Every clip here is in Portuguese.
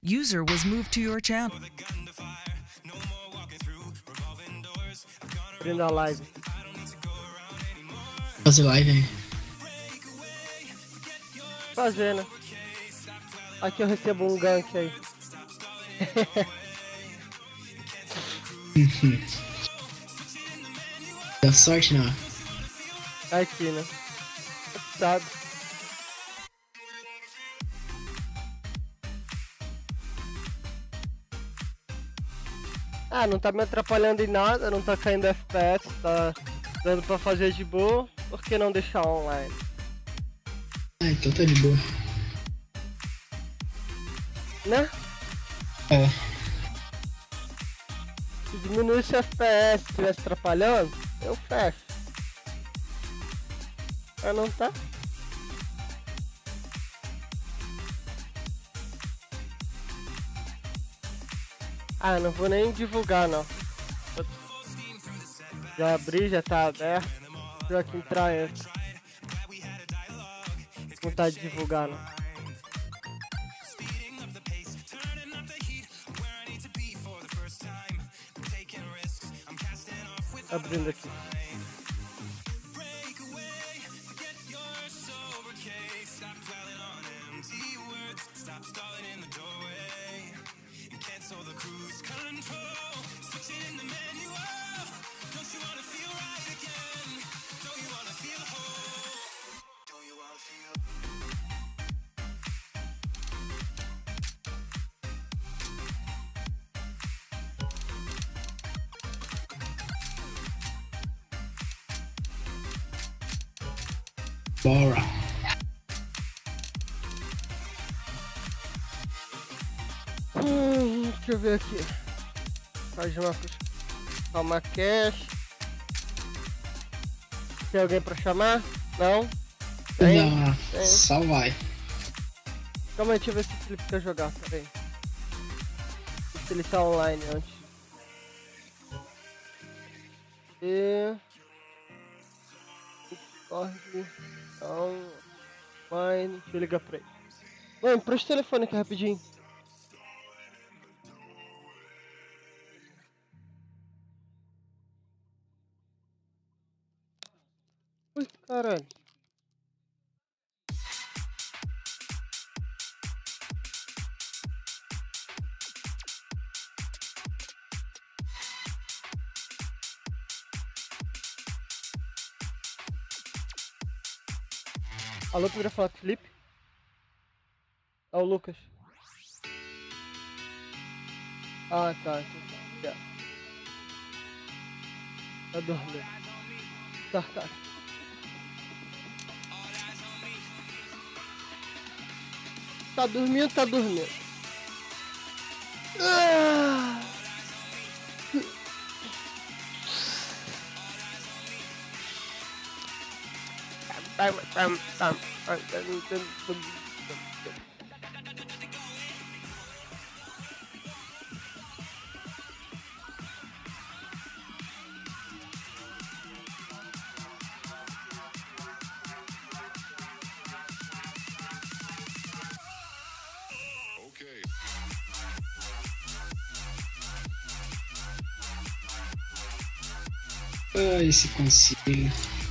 User was moved to your channel. Abrindo a live. Fazer live aí. Fazendo. Aqui eu recebo um gank aí. Deu sorte, não? Aqui, né? Sabe? Ah, não tá me atrapalhando em nada, não tá caindo FPS, tá dando pra fazer de boa, por que não deixar online? Ah, então tá de boa. Né? É. Se diminuísse o FPS, estivesse atrapalhando, eu fecho. Mas não tá? Ah, não vou nem divulgar não. Já abri, já tá aberto. Deixa eu aqui entrar antes. Não tá de divulgar não. Abrindo aqui. Bora. Deixa eu ver aqui. Faz uma cash. Tem alguém pra chamar? Não? Tem? Não, Tem. só vai. Calma aí, deixa eu ver se o Felipe quer jogar, peraí. Se ele tá online antes. E... Discord... Então... Online... Deixa eu ligar pra ele. Mano, presta o telefone aqui rapidinho. Ui, caralho. Alô, poderia falar com o Felipe? É o Lucas. Ah, tá. Então tá. Tá dormindo. Tá. Tá dormindo. Ah! Ai, se consiga.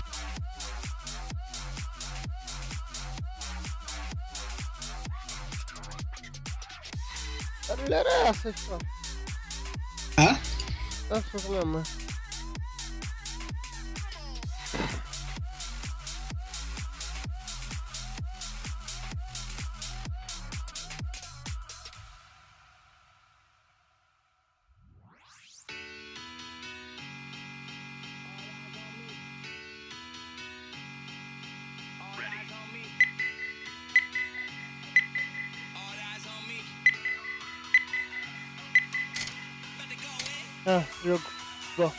Que barulho era essa, pô? Ah? Ah, foi com minha mãe. Ah, jogo. Bom.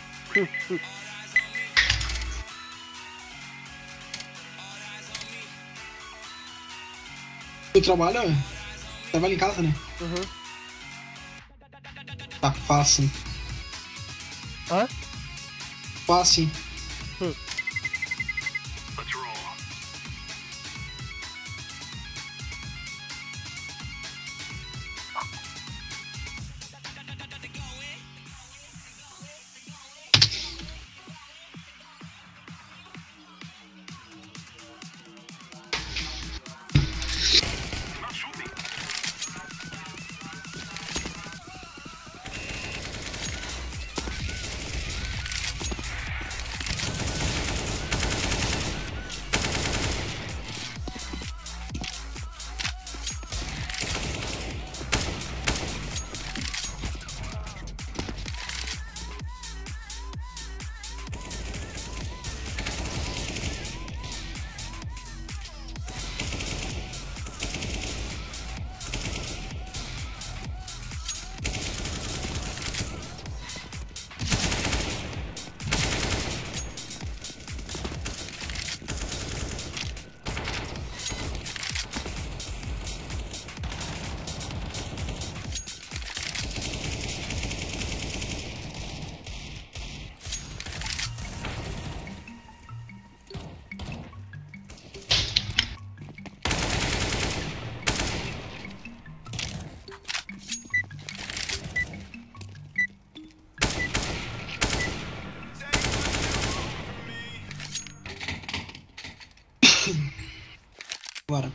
Tu trabalha? Trabalha em casa, né? Uhum. Tá fácil. Hã? Fácil.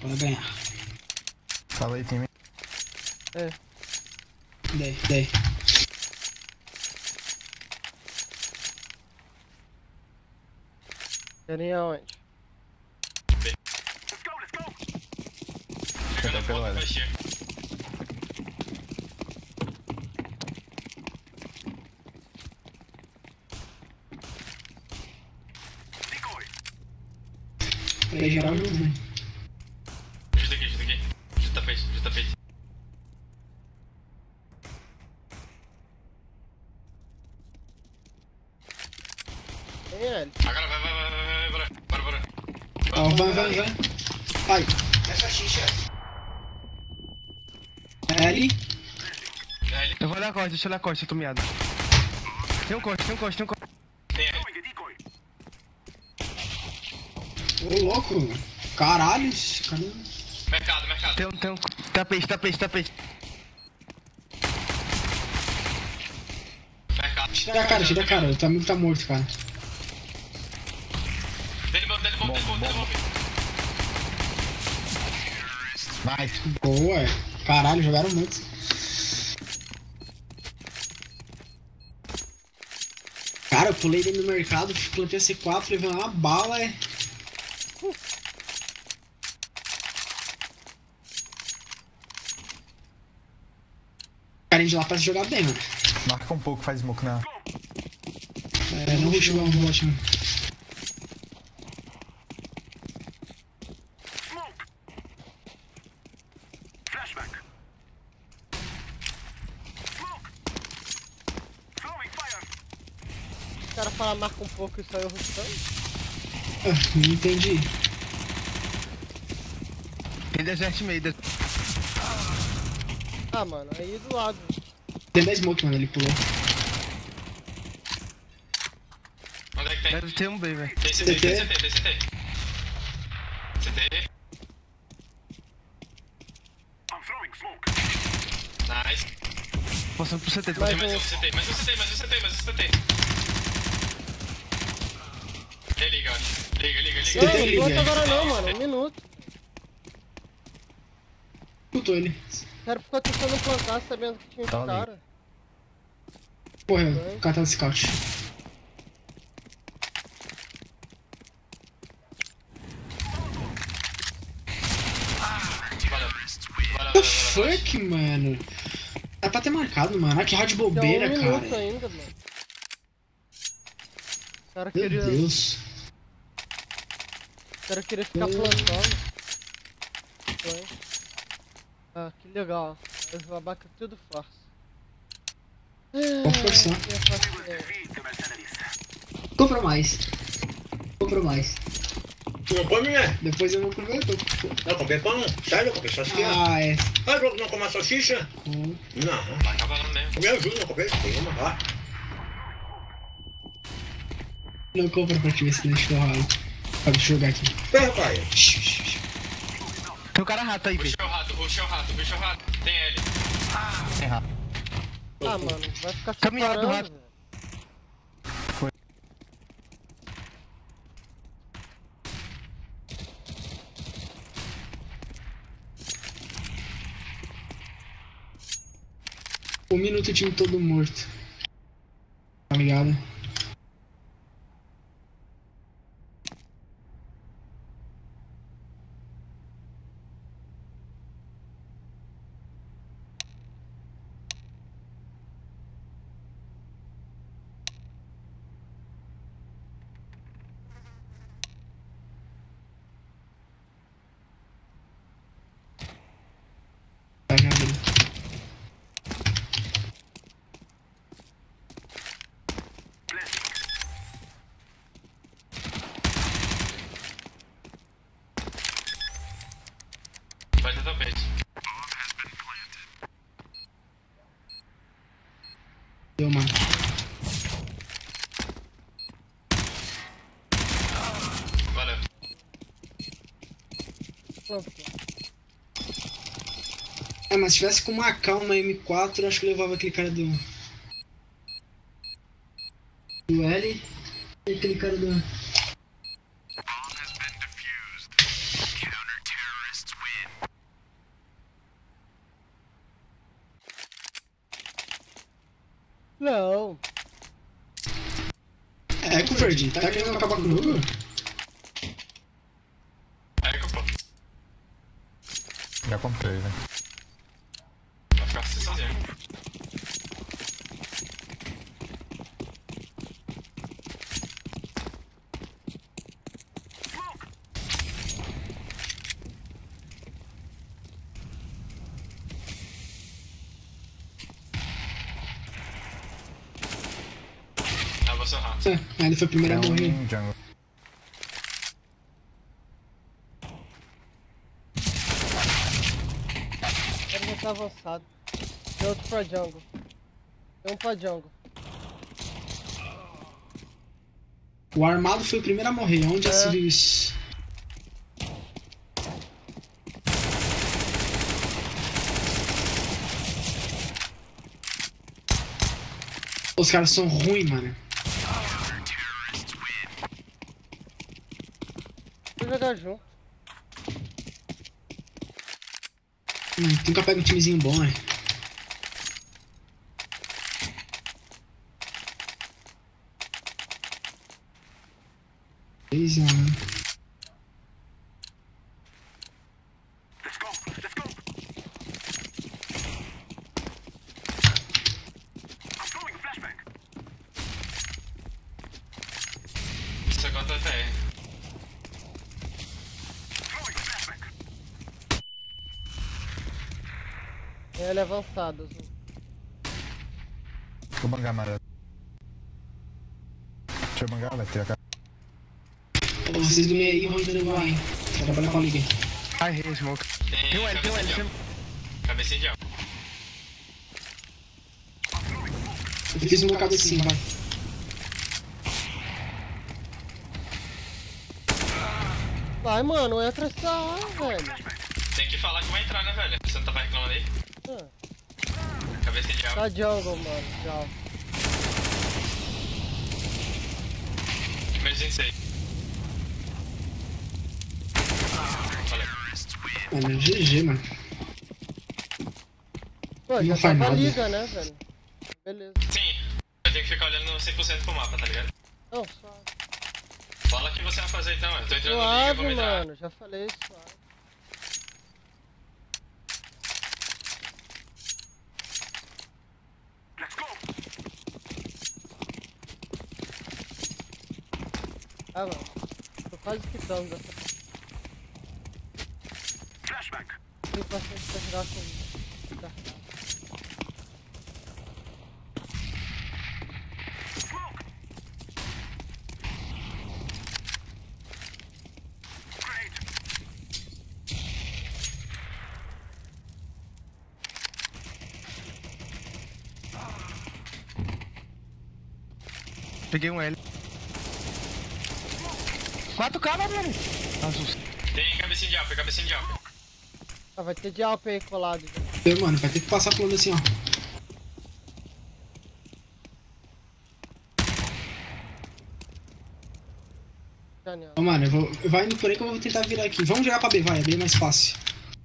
para ganhar. Fala aí, time. É. Daí. Querem aonde? Chega Pelo lado. Pra geral junto, né? Justa aqui. Justa tapete. Tem ele. Agora vai. Bora. Ó, vai. Vai. Essa xixa. L. É ele. Eu vou olhar a costa, deixa eu olhar a costa, eu tô miado. Tem um corte. Tem ele. Ô, louco. Caralho, caramba. Mercado. Tem um. Tapete. Mercado. Tira a cara, o amigo tá morto, cara. Dele bom. Vai. Boa, caralho, jogaram muito. Cara, eu pulei dentro do mercado, plantei a C4, levei uma bala, Carinha de lá parece jogar bem, mano. Marca um pouco, faz smoke na. Não rushou um bot, mano. O cara fala marca um pouco e saiu rushando. Não entendi. Tem desert meio. Ah, mano, aí do lado. Tem 10 smoke, mano, ele pulou. Onde é que tem? Deve ter um B, velho. Tem CT. Nice. Passando pro CT. Vai, Tem mais um CT. Ele liga, ó. Liga. Não, CT não liga. conta agora não, mano. 1 minuto. Putou ele. O cara ficou tentando plantar sabendo que tinha Tá esse cara. Porra, o cara tá no scout. Valeu. Fuck, mano. Dá pra ter marcado, mano. Ah, que roda de Tem bobeira, 1 minuto cara. ainda, mano. O cara Meu queria. Deus. O cara queria ficar plantando. Foi. Ah, que legal. Os babaca tudo farsa. Vou forçar. Comprou mais. Tu não come, né? Depois eu vou comer. Não, comprei pão. Sério, eu comprei salsicha. Ah, é. Ah, não come salsicha? Não. Vai acabar mesmo. Me ajuda, não comprei. Tem uma lá. Não compra pra ti ver se deixa eu ralo. Deixa eu jogar aqui. Pera, pai. Tem um cara rato aí, velho. Rushou o rato. Tem ele. Tem rato. Ah, mano, vai ficar Caminhada do separando, rato. velho. Um minuto o time todo morto. Tá ligado? Tá ligado? Vai ter tapete. Deu, mano. Valeu. Plantou. É, mas se tivesse com uma calma M4, eu acho que eu levava aquele cara do L e aquele cara do... Não. É, com o Verde, tá querendo acabar com o jogo? Eco, pô. Já comprei, velho. Vai ficar assim sozinho. Ah, vou sorrar. É, ele foi o primeiro a Tem morrer. um jungle. Ele já tá avançado. Tem outro pra jungle. Tem um pra jungle. O armado foi o primeiro a morrer. Onde já se viu isso? Os caras são ruins, mano. Vou jogar junto. Nunca pega um timezinho bom, né? Easy, mano. Isso agora tá TR. Ele é avançado, Azul. Deixa eu bangar amarelo. Deixa eu bangar, vai ter a cara. Ô, vocês do meio aí vão entender lá, hein? Vai trabalhar com a liga. Ai, errei, smoke. Tem um L, tem um L. Tem... Cabecinha de alvo. Eu fiz uma cabecinha, vai. Vai, mano, entra essa A, velho. Tem que falar que vai entrar, né, velho? Você não tava reclamando aí? Ah, Cabecinha de alvo. tá jungle, mano. Tchau. Emergência aí. Valeu. Mano, GG, mano. Pô, Não já faz tava nada. liga, né, velho? Beleza. Sim, eu tenho que ficar olhando 100% pro mapa, tá ligado? Não, suave. Fala o que você vai fazer então, eu tô entrando no liga, Suave, vamos entrar. mano. Já falei, suave. Ah, mano. Tô quase quitando dessa. Tem paciência pra jogar com. Tá. Peguei um L. 4K, velho. Azul. Tem cabecinha de alvo, cabecinha de alvo. Ah, vai ter de Alp aí colado já. Eu, mano, vai ter que passar pulando assim, ó. Janela. Ô, mano, eu vou indo por aí que eu vou tentar virar aqui. Vamos jogar pra B, vai, é bem mais fácil.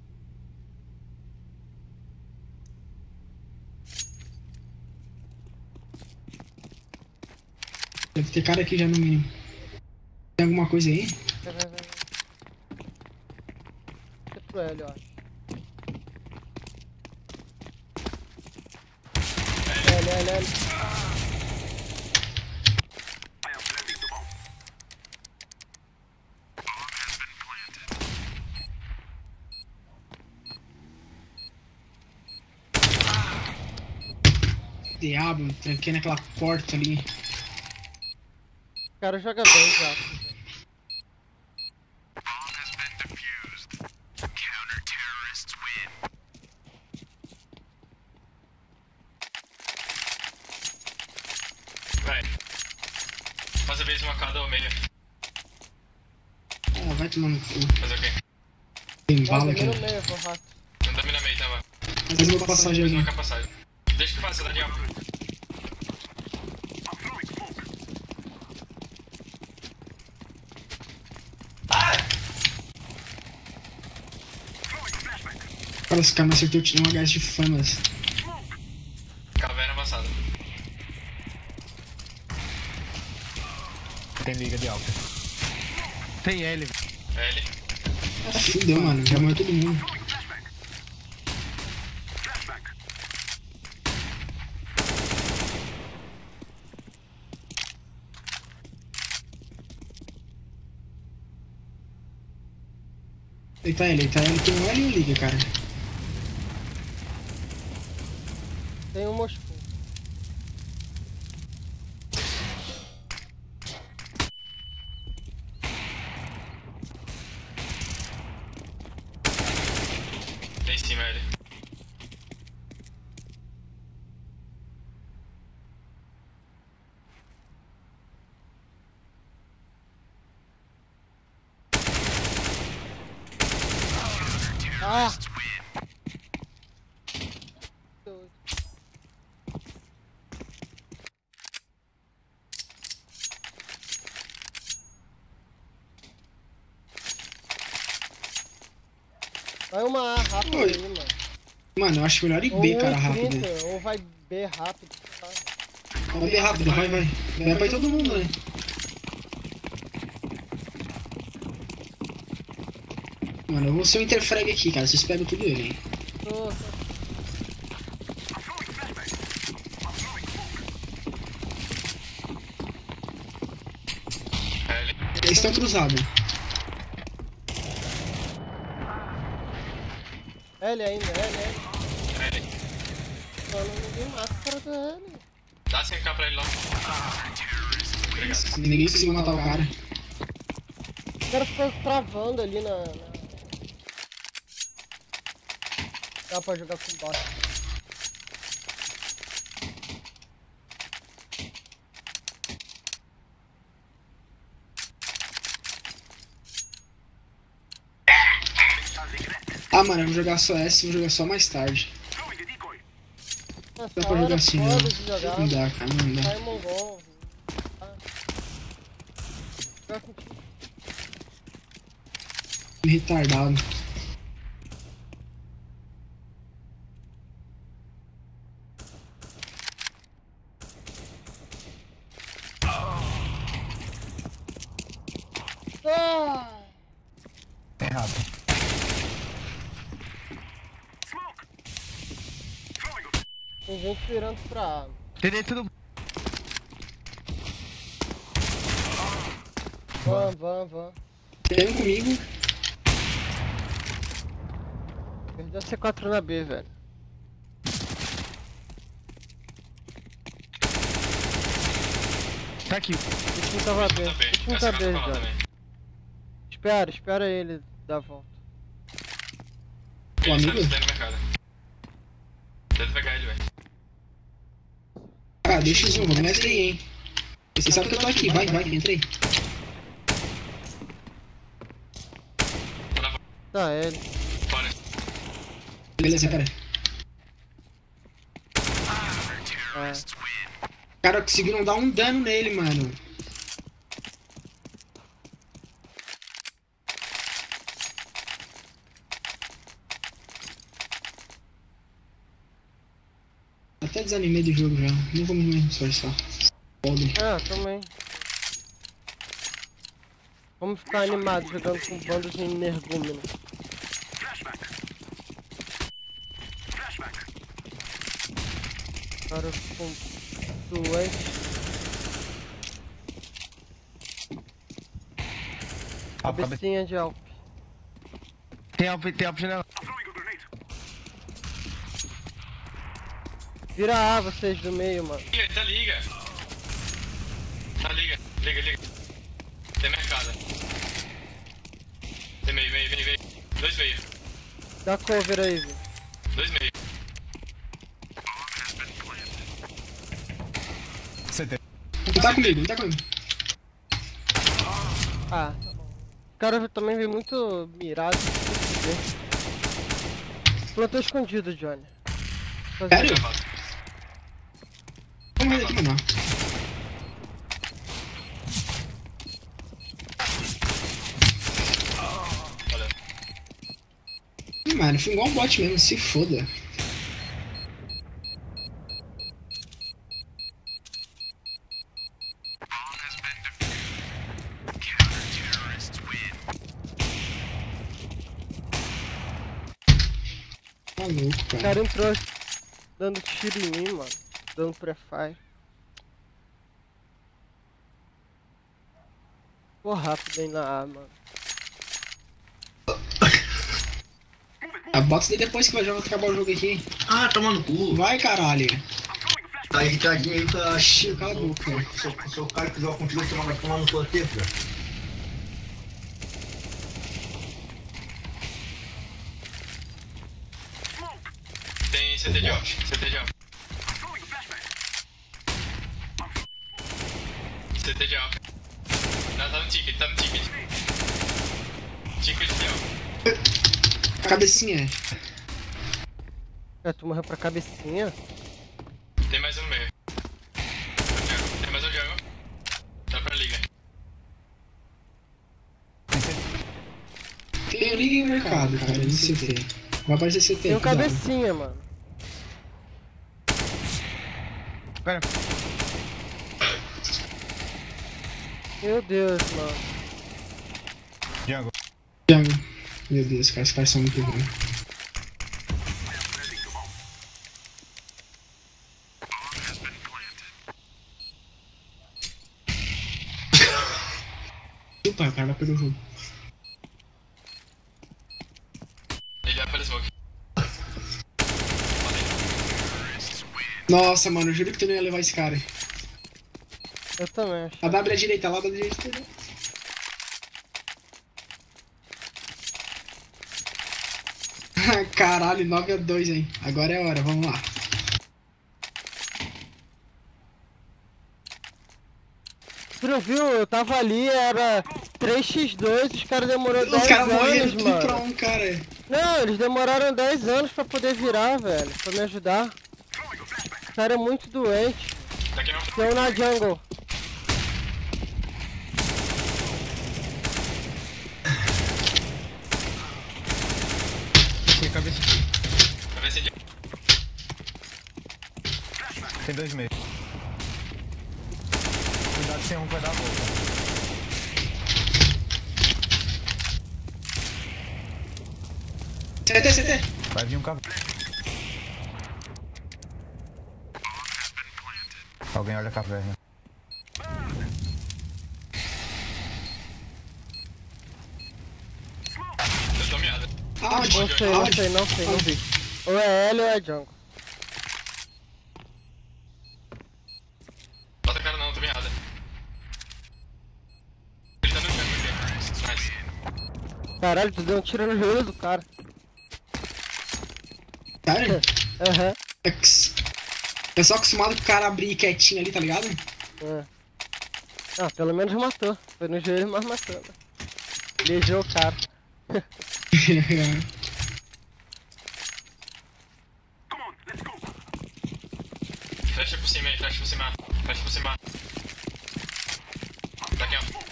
Deve ter cara aqui já no mínimo. Tem alguma coisa aí? Vai. Deixa pro L, eu acho. L. Diabo, tranquei naquela porta ali. O cara joga bem já. Vai. Faça vez uma cada ao meio. Ah, vai tomar no cu. Fazer o quê? Tem bala aqui. No meio, vou rato. Não domina meio, tá, mano? Mas eu vou passagem Faz ali. uma passagem. Deixa que passa, Daniel. Cara, esse cara me acertou, eu tirei um HS de famas. Caverna avançada. Tem liga de alta. Tem L. L. Fudeu, mano. Já morreu todo mundo. Ele tá L, tem um L e um liga, cara. Tem um Moscou. Tem em cima, L. Ah! Vai uma A rápido Oi. aí, mano. Mano, eu acho melhor ir Ou B, cara, 1,30, rápido. ou vai B rápido. Tá? Vai B rápido, vai. Vai pra todo mundo, né? Mano, eu vou ser um interfrag aqui, cara. Vocês pegam tudo ele, hein? Tô. L. Eles estão cruzados. L ainda, L. L. Mano, ninguém mata o cara do L. Dá 5k pra ele logo. Obrigado. Ninguém conseguiu matar o cara. O cara ficou travando ali na... Dá pra jogar com bot. Ah, mano, eu vou jogar só S, vou jogar só mais tarde. Nossa, Dá pra jogar assim, não. foda de jogar. Não dá, cara, não dá. Sai mongol. Joga contigo. Retardado. Ah! Tem rápido. Tem gente virando pra A. Tem dentro do... Van. Tem um comigo. Perdeu C4 na B, velho. Tá aqui. O time tava B. Tá B. O time Essa tá é B pra falar já. também. Espera ele dar a volta. O Ele amigo? sabe se der no mercado. Deve pegar ele, velho. Ah, deixa o zoom, vou ganhar aí, hein. Você sabe que eu tô aqui, vai, entrei. Tá, ele. Fora. Beleza, cara. É. O cara conseguiu não dar um dano nele, mano. Até desanimei do jogo já. Não vou me esforçar. Foda. Ah, também. Vamos ficar animados jogando com bandos de energúmeno. Cara com duas. Cabecinha de Alp. Tem Alp janela. Vira A vocês do meio, mano. Tá liga. Tá liga. Liga. Tem mercado. Tem meio. 2 meio. Dá cover aí, velho. 2 meio. CT. Ele tá comigo. Ah, tá bom. O cara também veio muito mirado. Plantou escondido, Johnny. Sério? Vamos ver aqui, mano. Olha. Mano, foi igual um bot mesmo, se foda. O cara entrou dando tiro em mim, mano. Dando pré-fire. Pô, rápido aí na A, mano. Bota isso daí depois que vai acabar o jogo aqui. Ah, toma no cu. Vai, caralho. Tá irritadinho aí, tá. Cala a boca. Sou o cara que joga contigo, você vai tomar no cu aqui, filho. Tem CT de off. CT de off. CT de off. Não, tá no ticket, tá no ticket. Ticket de off. Cabecinha. Tu morreu pra cabecinha? Tem mais um no meio. Tem mais um jungle. Dá pra liga. Tem liga em mercado, cara, no CT. Vai aparecer CT. Tem um cuidado. cabecinha, mano. Pera. Meu Deus, mano. Jungle. Jungle. Meu Deus, cara, os caras são muito ruins. Puta, o cara vai perder o jogo. Ele vai para smoke. Nossa, mano, eu juro que tu não ia levar esse cara. Eu também acho. A W é direita, lá da direita. Caralho, 9-2, hein. Agora é a hora, vamos lá. Tu não viu? Eu tava ali, era 3x2, os caras demoraram 10 Os caras anos, morreram tudo mano. pra um, cara. Não, eles demoraram 10 anos pra poder virar, velho. Pra me ajudar. O cara é muito doente. Tá aqui não. Tem um na jungle. Tem cabeça. Cabeça de Tem 2 meios. Cuidado sem um que vai dar a volta. CT. Vai vir um cavalo. Alguém olha a caverna. Eu tô miado. Aonde? Não sei, não vi. Ou é L ou é jungle. Bota a cara não, tô miada. Ele tá no jungle aqui. Nice. Caralho, tu deu um tiro no joelho do cara. Sério? Aham. Eu sou acostumado com o cara abrir quietinho ali, tá ligado? É. Ah, pelo menos matou. Foi no joelho, mas matou. Né? Beijou o cara. Fecha por cima aí, fecha por cima. Fecha por cima. Tá aqui, ó.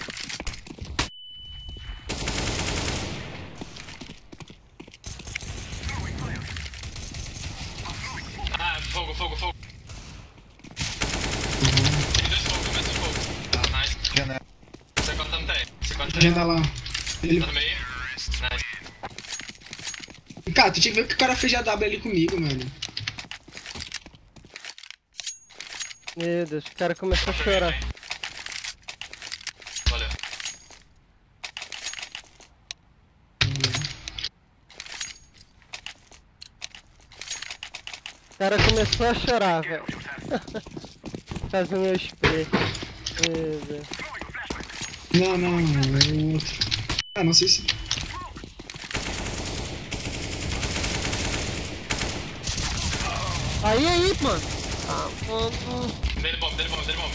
Ah, fogo, fogo, fogo. Tem 2 fogos, mais 1 fogo. Nice. Janela. C4 tá no TR. C4 tá Agenda lá. Ele... no meio. Nice. Cara, tu tinha que ver o que o cara fez de AW ali comigo, mano. Meu Deus, o cara começou a chorar. Valeu. O cara começou a chorar, velho. Fazer meu spray. Meu Deus. Não, é o outro. Ah, não sei se... Aí, mano. Ah, mano. Dele bomb, dele bomb, dele bomb.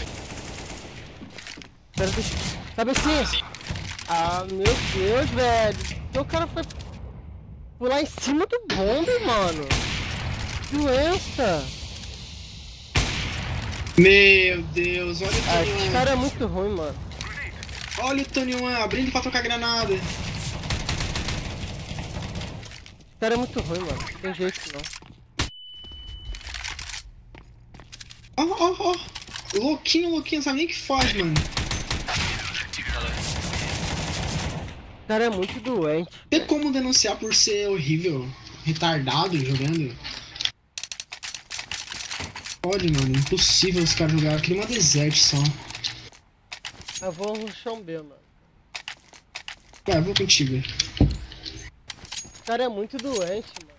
Pera, deixa. Cabecinha. Sim. Ah, meu Deus, velho. Então o cara foi pular em cima do bombe, mano. Que doença. Meu Deus, olha o Ah, esse Tony cara é muito ruim, mano. Olha o Tony One abrindo pra trocar granada. Esse cara é muito ruim, mano. Não tem jeito, não. Ó. Louquinho, não sabe nem o que faz, mano. O cara é muito doente. Tem como denunciar por ser horrível, retardado jogando? Pode, mano. Impossível os caras jogarem. Eu queria uma desert só. Eu vou no chão B, mano. Vai, eu vou contigo. O cara é muito doente, mano.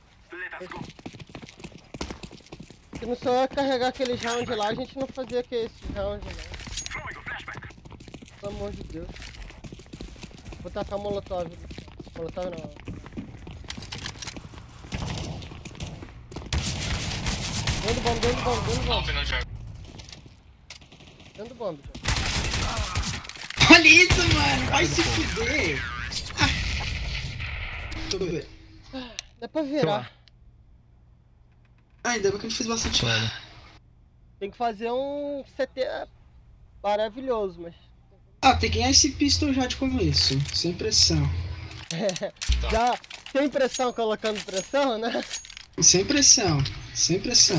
Se não só carregar aquele round lá, a gente não fazia que esse round, não. Pelo amor de Deus. Vou tacar molotov. Molotov não. Dentro do bomb, dentro do bomb, dentro do bomb. Alp não joga. Dentro do bomb. Olha isso, mano. Vai se fuder. Deixa eu ver. Dá pra virar. Ainda bem que a gente fez bastante. Tem que fazer um CT maravilhoso, mas... Ah, tem que ganhar esse pistol já de começo. Sem pressão. Já sem pressão colocando pressão, né? Sem pressão. Sem pressão.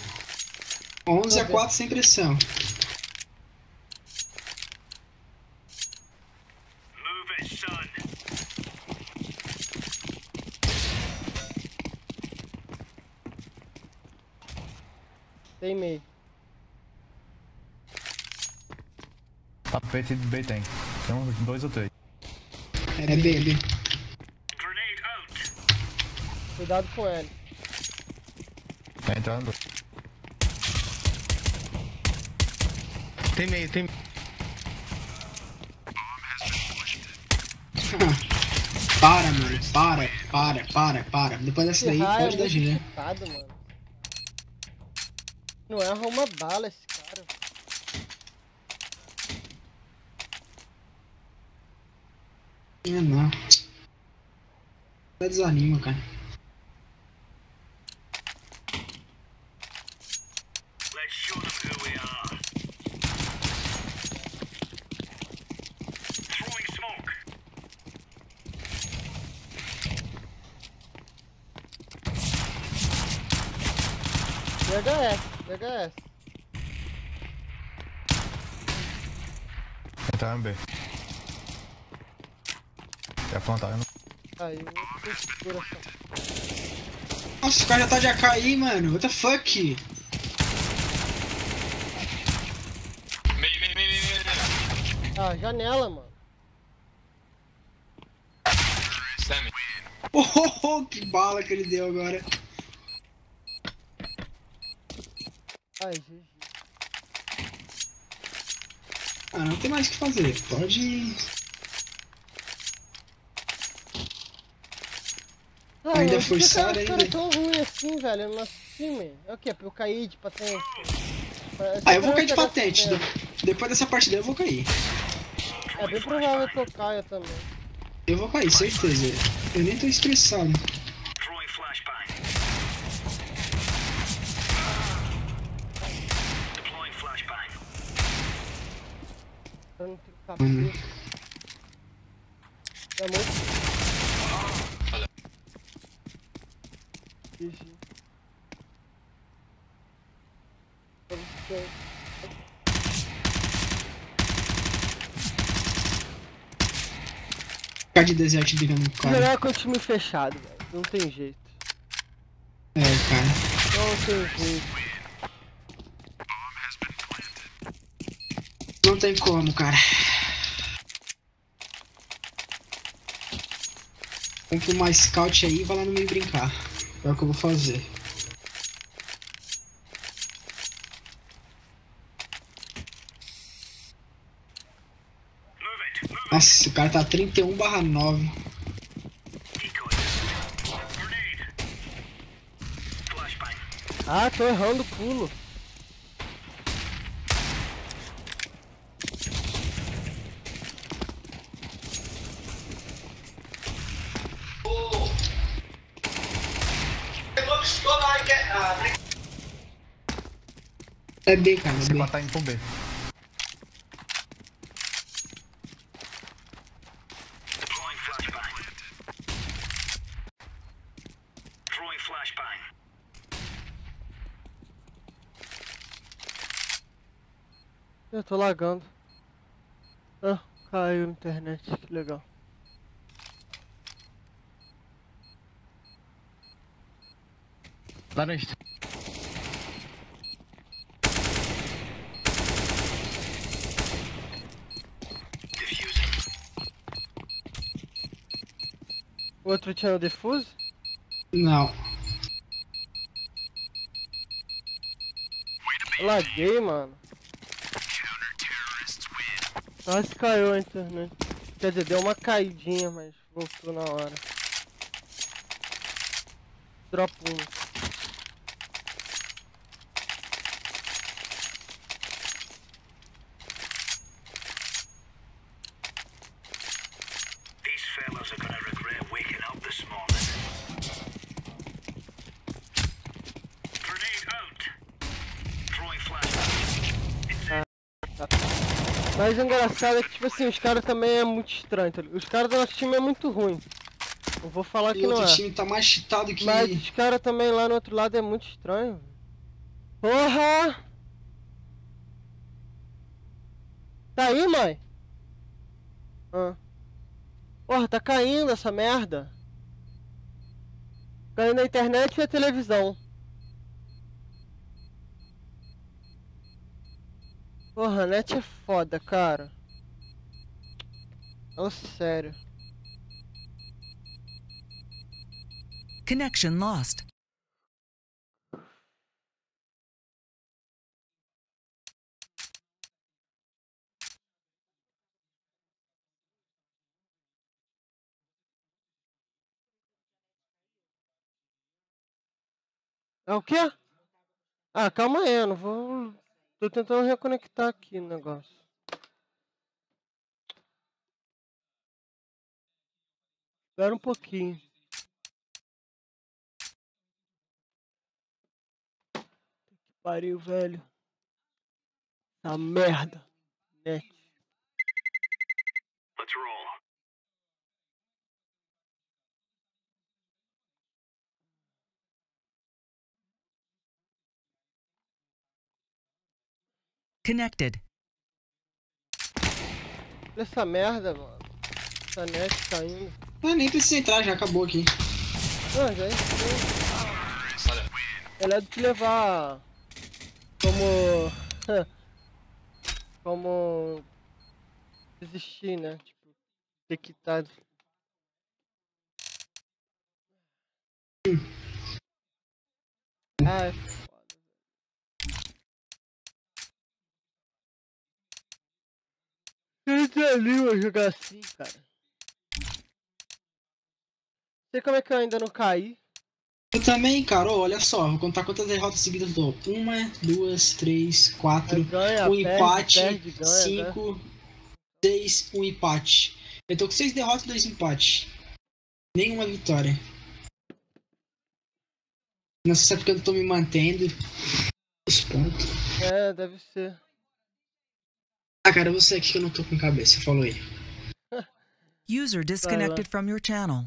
11-4 sem pressão. Tem meio. Tapete de B tem. Tem uns 2 ou 3. É B. Cuidado com ele. Vai entrar no 2. Tem meio, tem. Para, mano. Para. Depois dessa daí, raio pode dar G. chutado, mano. Não erra uma bala esse cara. Não. Até desanima, cara. VHS. Entrar no B. Quer plantar, não? Aí, coração. Nossa, o cara já tá de AK aí, mano. What the fuck? Meio. Ah, janela, mano. Sammy. Oh, que bala que ele deu agora. Ai, GG. Ah, não tem mais o que fazer. Pode... Ainda mano, forçar por que ainda? cara tão ruim assim, velho, no nosso time? É o quê? Pra eu cair de patente? Ah, eu vou cair de patente. Depois dessa partida eu vou cair. É bem provável que eu caia também. Eu vou cair, certeza. Eu nem tô estressado. Eu não tenho cabeça. É muito. Olha. GG. Ficar de desert brigando com o cara. Melhor com o time fechado, velho. Não tem jeito. É, cara. Não tem jeito. Não tem como, cara. Compre uma scout aí e vai lá no meio brincar. É o que eu vou fazer. Nossa, o cara tá 31/9. Ah, tô errando o pulo. É B, cara, é Esse B. 4 tá indo pro B. Eu tô lagando. Ah, caiu na internet, que legal. Laranja. O outro tinha o Diffuse? Não. Eu laguei, mano. Quase caiu a internet. Quer dizer, deu uma caidinha, mas voltou na hora. Drop 1. Mas o engraçado é que, tipo assim, os caras também é muito estranho, tá ligado? Os caras do nosso time é muito ruim. Não vou falar E que o não outro é. time tá mais cheatado que... Mas os caras também lá no outro lado é muito estranho. Porra! Tá aí, mãe? Ah. Porra, tá caindo essa merda. Caindo na internet e a televisão. Porra, a net é foda, cara. Oh, sério. Connection lost. É o quê? Ah, calma aí, eu não vou... Tô tentando reconectar aqui o negócio. Espera um pouquinho. Que pariu, velho. Essa merda. Net. Connected. Olha essa merda, mano. Essa net caindo. Ah, nem precisa entrar, já acabou aqui. Ah, já entrei. Olha, Ela é de te levar como... como... desistir, né? Tipo, ter quitado. Ah, é foda. Eu desanimo a jogar assim, cara. Sei como é que eu ainda não caí. Eu também, cara, ó, olha só, vou contar quantas derrotas seguidas eu tô. 1, 2, 3, 4, Ganha, um empate, perde, ganha, 5, 6, um empate. Eu tô com 6 derrotas e 2 empates. Nenhuma vitória. Não sei se é porque eu tô me mantendo. Os pontos. É, deve ser. Ah, cara, você aqui que eu não tô com cabeça, falou aí. User disconnected from your channel.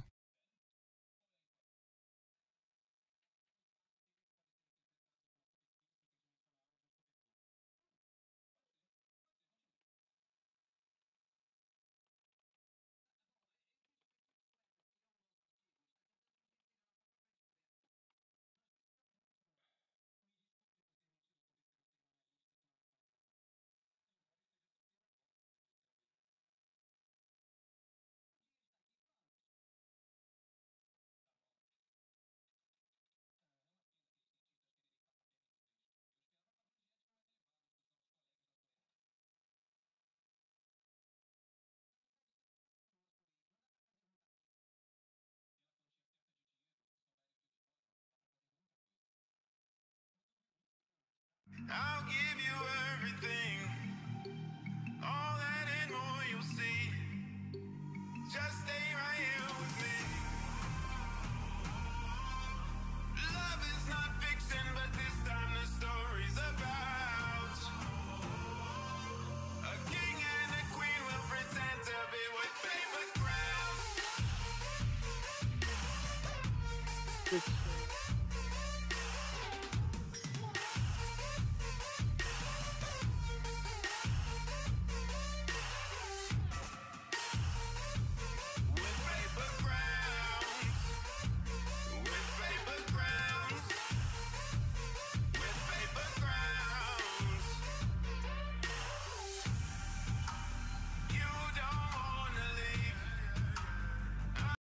I'll give you everything, all that and more you'll see. Just stay right here with me. Love is not fiction, but this time the story's about a king and a queen will pretend to be with paper crowns.